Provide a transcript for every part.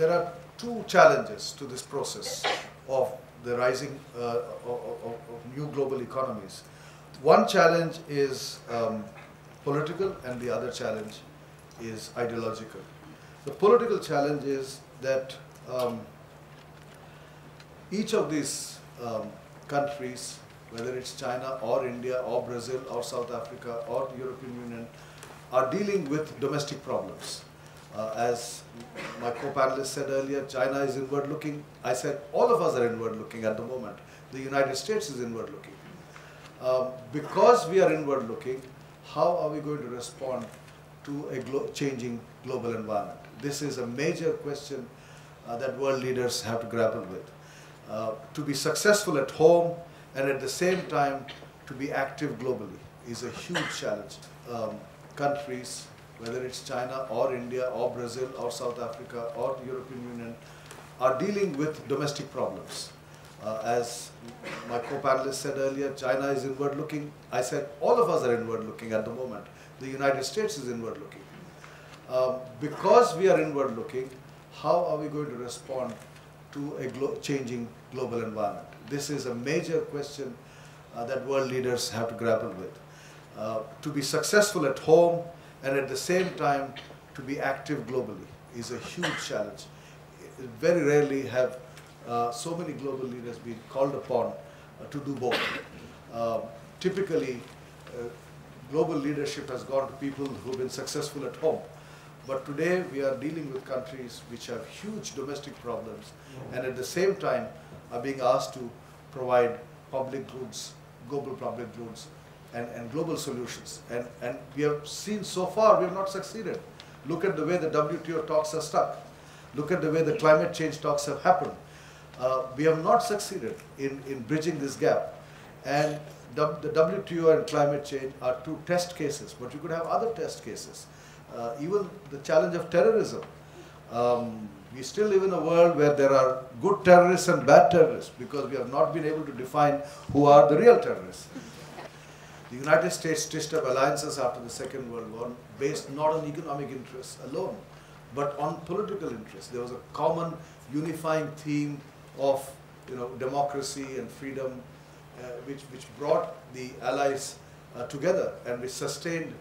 There are two challenges to this process of the rising of new global economies. One challenge is political and the other challenge is ideological. The political challenge is that each of these countries, whether it's China or India or Brazil or South Africa or the European Union, are dealing with domestic problems. As my co-panelist said earlier, China is inward looking. I said all of us are inward looking at the moment. The United States is inward looking. Because we are inward looking, how are we going to respond to a changing global environment? This is a major question that world leaders have to grapple with. To be successful at home and at the same time to be active globally is a huge challenge. Countries, whether it's China or India or Brazil or South Africa or the European Union, are dealing with domestic problems. As my co-panelist said earlier, China is inward looking. I said all of us are inward looking at the moment. The United States is inward looking. Because we are inward looking, how are we going to respond to a changing global environment? This is a major question that world leaders have to grapple with. To be successful at home and at the same time to be active globally is a huge challenge. Very rarely have so many global leaders been called upon to do both. Typically, global leadership has gone to people who've been successful at home. But today we are dealing with countries which have huge domestic problems and at the same time are being asked to provide public goods, global public goods, and global solutions. And we have seen so far we have not succeeded. Look at the way the WTO talks are stuck. Look at the way the climate change talks have happened. We have not succeeded in bridging this gap. And the WTO and climate change are two test cases, but you could have other test cases. Even the challenge of terrorism. We still live in a world where there are good terrorists and bad terrorists because we have not been able to define who are the real terrorists. The United States stitched up alliances after the Second World War based not on economic interests alone, but on political interests. There was a common unifying theme of democracy and freedom, which brought the allies together and which sustained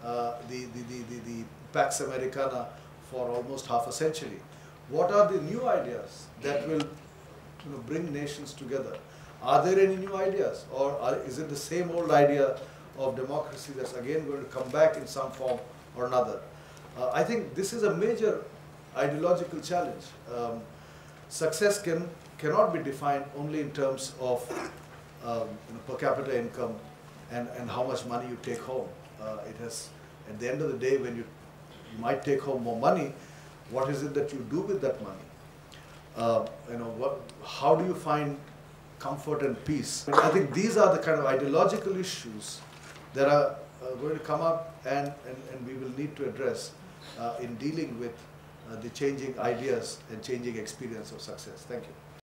the Pax Americana for almost half a century. What are the new ideas that will bring nations together? Are there any new ideas, or is it the same old idea of democracy that's again going to come back in some form or another? I think this is a major ideological challenge. Success cannot be defined only in terms of per capita income and how much money you take home. It has, at the end of the day, when you might take home more money, what is it that you do with that money? How do you find comfort and peace? I think these are the kind of ideological issues that are going to come up and we will need to address in dealing with the changing ideas and changing experience of success. Thank you.